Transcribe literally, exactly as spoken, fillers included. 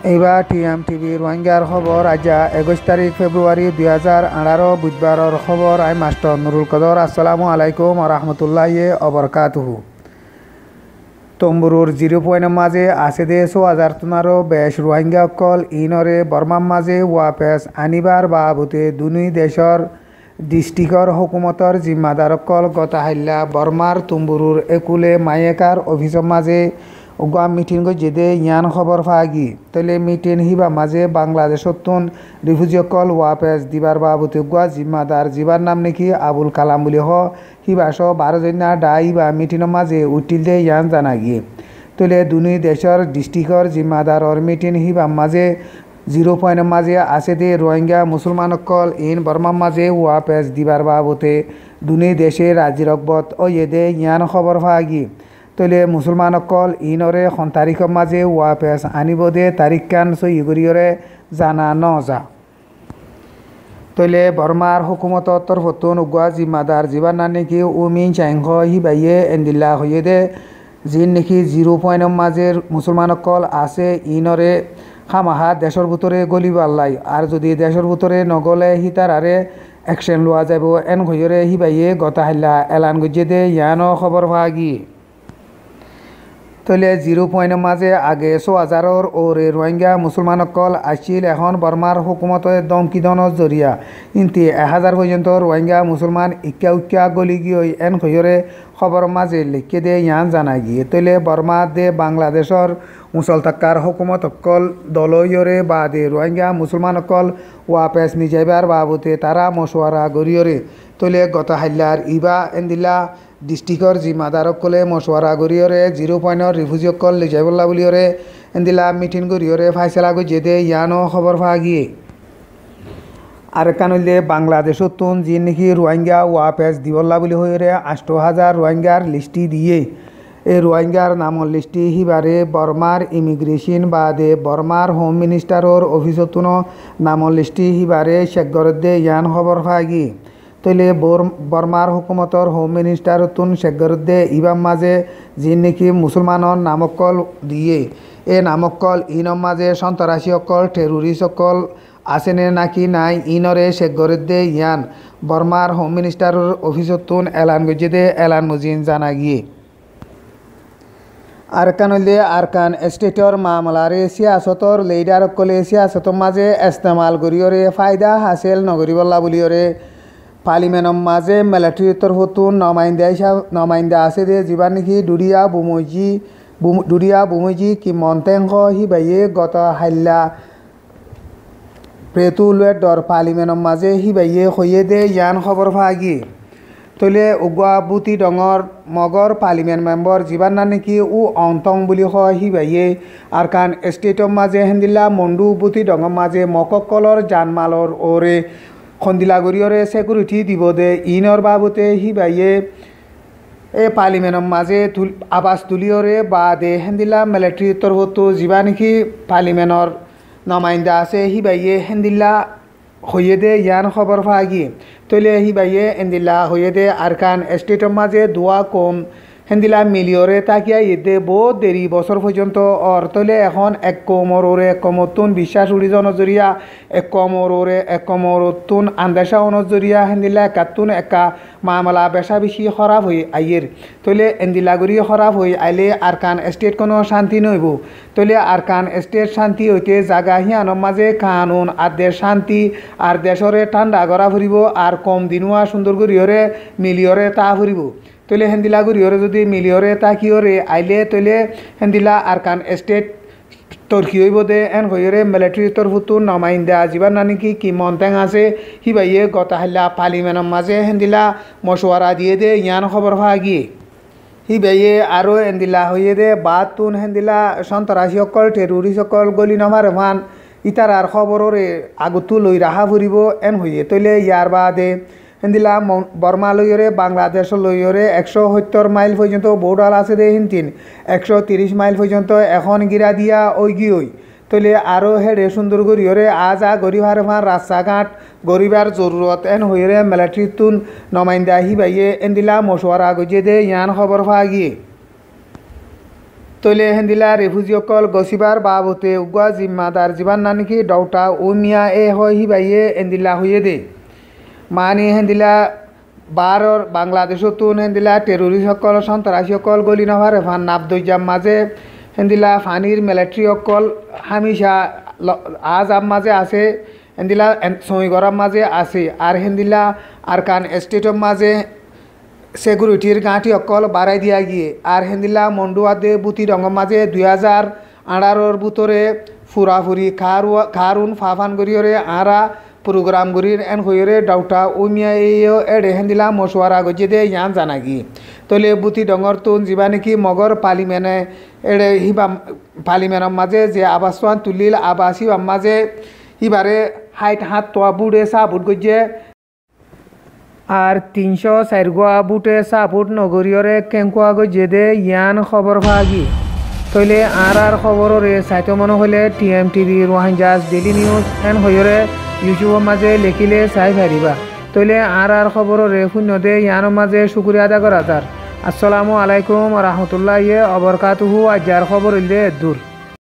এইবাৰ T M TV রোহিঙ্গার খবর আজা একুশ তারিখ ফেব্রুয়ারি দুই হাজার আঠারো বুধবারর খবর আই মাস্টার নুরুল কদর। আসসালামু আলাইকুম রহমতুল্লাহ অবরকাতুহু। তম্বুরুর জিরো পয়েন্টের মাঝে আছে দে ছ হাজার তোনারও বেশ রোহিঙ্গা অকল ইনরে বর্মার মাঝে ওয়াপেস আনিবার বাবুতে দুই দেশর ডিস্ট্রিক্টর হুকুমতর জিম্মাদার অকল গতাহাল্লা বর্মার তুম্বুরুর একুলে মায়েকার অফিসের মাঝে উগা মিটিং যেদে ইয়ান খবর ফাগি তলে মিটিং হিবা মাঝে বাংলাদেশতুন রিফিউজি অকল ওয়াপেস দিবার বাবুতে উগা জিম্মাদার জিবার নাম নাকি আবুল কালাম বলি হ হিবাস বারো জনা ডাই বা মিটিংয়ের মাঝে উঠিল দে ইয়ান জানা গিয়ে তলে দুই দেশর ডিস্ট্রিক্টর জিম্মাদারর মিটিং হিবা মাঝে জিরো পয়েন্টের মাঝে আছে দে রোহিঙ্গা মুসলমান অকল ইন বর্মার মাঝে ওয়াপেস দিবার বাবুতে দুই দেশে রাজি রকবত ও এদে ইয়ান খবর ফাগি তলে মুসলমান অকল ইনরে খন তারিখের মাঝে ওয়াপেস আনিব দে তারিখ কান সইগরিয়রে জানা ন যা তলে বর্মার হুকুমতর তরফতুন উগুয়া জিম্মাদার জিবার না নাকি উমিন চাইংখ হিবাইয়ে এন্দিল্লা হইয়ে দে যিন নাকি জিরো পয়েন্টের মাঝে মুসলমান অকল আছে ইনরে খামাহা দেশের ভিতরে গলিবার লাই আর যদি দেশের ভিতরে নগলে হিতার আরে অ্যাকশন লওয়া যাব এন হইরে হিবাইয়ে গতাহাল্লা এলান গজিয়ে দে ইয়ানো খবর ভাগি তলে জিরো পয়েন্টের মাঝে আগে ছ হাজারর ওরে রোহিঙ্গা মুসলমান অকল আসছিল এখন বর্মার হুকুমতের দমকিদনের জরিয়া ইনতি এক হাজার পর্যন্ত রোহিঙ্গা মুসলমান ইক্কা উক্কা গলি গিয়ে এন হইরে খবর মাঝে লিখে দে ইয়ান জানা গিয়ে তলে বর্মা দে বাংলাদেশর মুসল থাকার হুকুমত অকল দলইরে বা দে রোহিঙ্গা মুসলমান অকল ওয়াপেস নিজাইবার বাবুতে তারা মশওয়ারা গরিয়রে তলে গত হাল্লার ইবা এন্দিলা ডিস্ট্রিক্টর জিম্মাদার অকলে মশওয়ারা গরিয়রে জিরো পয়েন্টর রিফিউজি অকল লিজাইবল্লা বলিয়রে এন্দিলা মিটিং গরিয়রে ফাইসলা গজিয়ে দে ইয়ানো খবর ফাগিয়ে আর কানলে বাংলাদেশতুন যি নাকি রোহিঙ্গা ওয়াপেস দিবল্লা বলি হইরে আষ্ট হাজার রোহিঙ্গার লিস্টি দিয়ে এই রোহিঙ্গার নামর লিস্টি হিবারে বর্মার ইমিগ্রেশন বাদে বর্মার হোম মিনিস্টারর অফিসতুন নামর লিস্টি হিবারে শেখগরদে ইয়ান খবর ফাগি তৈলে বর্মার হুকুমতর হোম মিনিস্টারতুন শেখগরদে ইবাম মাঝে যি নাকি মুসলমানর নামকল দিয়ে এ নামকল ইনর মাঝে সন্ত্রাসী অকল টেরোরিস্ট অকল আসেনে নাকি নাই ইনরে শেখগরদে ইয়ান বর্মার হোম মিনিস্টারর অফিসতুন এলান গজিয়ে দে এলান মুজিন জানা গিয়ে আরকান হইলে আরকান স্টেটর মামলারে সিয়াসতর লিডার অকলে সিয়াসতর মাঝে ইস্তেমাল করিয়রে ফায়দা হাসিল নগরিবল্লা বলিয়রে পার্লিমেন্টর মাঝে মিলিটারির তরফতুন নমাইন্দা হিসাব নমাইন্দা আছে দে যিবার নাকি ডুরিয়া বুমজি ডুরিয়া বুমজি কি মন্তেংখ হিবাইয়ে গত হাল্লা প্রেতুলের দর পার্লিমেন্টর মাঝে হিবাইয়ে হইয়ে দে ইয়ান খবর ফাগি তলে উগুয়া বুতি ডঙর মগর পার্লিমেন্ট মেম্বার যিবার না নাকি উ অন্তং বুলি হয় হিবাইয়ে আর কান স্টেটর মাঝে হেন্দিল্লা মন্ডু বুতি ডঙর মাঝে মককলর জানমালর ওরে খন্দিলা গরিয়রে সিকিউরিটি দিব দে ইনর বাবুতে হিবাইয়ে এ পার্লিমেন্টর মাঝে তুল আবাস তুলিয়রে বা দে হেন্দিল্লা মিলিটারির তরফতো যিবা নাকি পার্লিমেন্টর নমাইন্দা আছে হিবাইয়ে হেন্দিল্লা হইয়ে দে ইয়ান খবর ফাগি তৈলে হিবাইয়ে এন্দিল্লা হইয়ে দে আরকান স্টেটর মাঝে দোয়া কম হেন্দিলা মিলিয়রে তাকিয়া ইদে বহুত দেরি বছর পর্যন্ত অর তলে এখন এক কমর ওরে এক কমতুন বিশ্বাস উড়িজ নজরিয়া এক কমর ওরে এক কমরতুন আন্দাসা নজরিয়া হেন্দিলা একাতুন একা মামলা বেশা বেশি খরাব হয়ে আইয়ের তলে এন্দিলা গড়ি খরাব হয়ে আইলে আরকান স্টেট কোনো শান্তি নইব তলে আরকান স্টেট শান্তি হইতে জাগা হিয়ানোর মাঝে কানুন আর দেশ শান্তি আর দেশরে ঠান্ডা গড়া ফুরিব আর কম দিনুয়া সুন্দর গড়িয়রে মিলিয়রে তা ফুরিব তৈলে হেন্দিলা গুড়িয়রে যদি মিলিয়রে তা কিয়রে আইলে তৈলে হেন্দিলা আরকান স্টেট তর্কি হইব দে এন হইরে মিলিটারির তরফতুন নমাইন্দা যিবার না নাকি কি মন্তেং আছে হিবাইয়ে গত হাল্লা পার্লিমেন্টর মাঝে হেন্দিলা মশওয়ারা দিয়ে দে ইয়ান খবর ভাগিয়ে হিবাইয়ে আরও এন্দিলা হইয়ে দে বাতুন হেন্দিলা সন্ত্রাসী অকল টেরোরিস্ট অকল গলি নমার মান ইতার আর খবররে আগতো লই রাহা ফুরিব এন হইয়ে তৈলে ইয়ার বাদে হেন্দিলা বর্মা লইয়রে বাংলাদেশ লইয়রে একশো সত্তর মাইল পর্যন্ত বোর্ডার আছে দে হিন্তিন একশো তিরিশ মাইল পর্যন্ত এখন গিরা দিয়া ওই গিয়ে তৈলে আরও হেডে সুন্দর গরিয়রে আজ আ গরিবার ভার রাস্তাঘাট গরিবার জরুরত এন হইরে মিলিটারিতুন নমাইন্দা হিবাইয়ে এন্দিলা মশওয়ারা গজিয়ে দে ইয়ান খবর ফাগিয়ে তৈলে হেন্দিলা রেফুজি অকল গছিবার বাবতে উগুয়া জিম্মাদার জীবান নাকি ডাউটা ও মিয়া এ হয় হিবাইয়ে এন্দিলা হইয়ে দে মানি হেন্দিলা বারর বাংলাদেশতুন হেন্দিলা টেরোরিস্ট সকল সন্ত্রাসী সকল গলি নভার ফান নাবদৈজাম মাঝে হেন্দিলা ফানির মিলিটারি সকল হামিশা আজ আম মাঝে আছে হেন্দিলা সইগরম মাঝে আছে আর হেন্দিলা আর কান স্টেটর মাঝে সিকিউরিটির গাঁটি অকল বাড়াই দিয়া গিয়ে আর হেন্দিলা মন্ডুয়াদে বুতি রঙ মাঝে দুই হাজার আঠারোর বুতরে ফুরাফুরি খারু খারুন ফাফান গরিয়রে আরা প্রোগ্রাম গরির এন হইরে ডাউটা উমিয়া এইও এডে হেন্দিলা মশওয়ারা গজে দে ইয়ান জানাগি তলে বুতি ডঙর তুন যিবা নাকি মগর পালিমেনে এডে হিবা পালিমেনের মাঝে যে আবাসওয়ান তুলিল আবাসি মাঝে হিবারে হাইট হাত তোয়া বুড়ে সা বুট গজে আর তিনশো চারগোয়া বুটে সাপুট নগরীয়রে কেঙ্কুয়া গজে দে ইয়ান খবর ভাগি তৈলে আর আর খবররে সাইতো মনে হলে T M TV Rohingyas daily news এন হইরে ইউটিউবের মাঝে লেখিলে চাই পারিবা তৈলে আর আর খবররে শূন্য দে ইয়ানোর মাঝে শুক্রিয়া আদা করা তার আসসালামু আলাইকুম রহমতুল্লাহ অবরকাতুহু আজার খবর দে দূর।